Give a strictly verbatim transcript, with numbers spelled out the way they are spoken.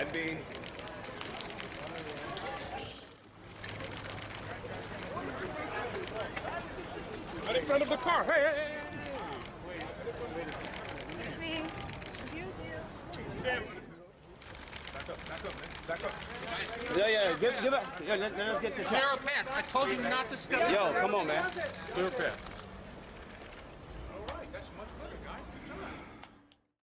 I mean, right in front of the car. Hey, hey, hey, hey. Excuse me. Excuse you. Back up, back up, man. Back up. Yeah, yeah, give, give it. Yeah, let, let us get the shot. Clear a path. I told you not to step. Yo, come on, man. Clear path.